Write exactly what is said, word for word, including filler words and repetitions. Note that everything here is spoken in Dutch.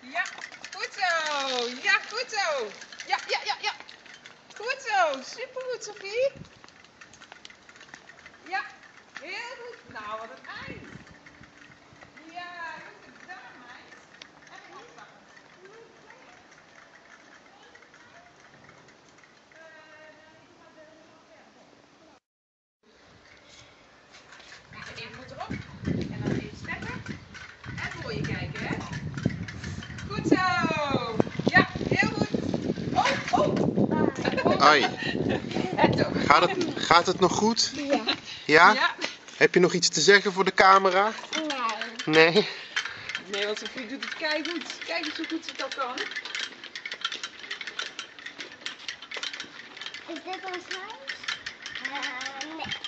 Ja, goed zo. Ja, goed zo. Ja, ja, ja, ja. Goed zo. Supergoed, Sophie. Ja, heel goed. Nou, wat een eind. Ja, goed gedaan, meid. Even afpakken. Even goed erop. En dan even steppen. En voor je kijken, hè. Goed zo. Ja, heel goed. Oh, oh. Ai, En zo. gaat het, gaat het nog goed? Ja. Ja? Ja. Heb je nog iets te zeggen voor de camera? Nee. Nee? Nee, want Sophie doet het keigoed. Kijk eens hoe goed ze het al kan. Is dit ons huis? Uh, nee.